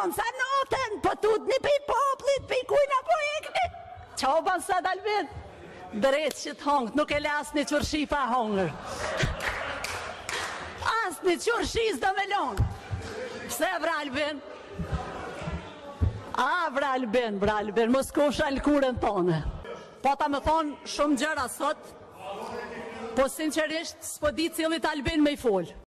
thonë sa notën, po tut një pi poplit, pi kujna po ikni. Qa o ban sot Albin? Dreqi që t'hongët, nuk e le asë një qërshi pa hongër. Asë një qërshi s'do me lonë. Pse vra Albin? Vra Albin, mos kosha lkurën tone. Po ta me thonë shumë gjëra sot, po sinqerisht s'po di cilit Albin me i folë.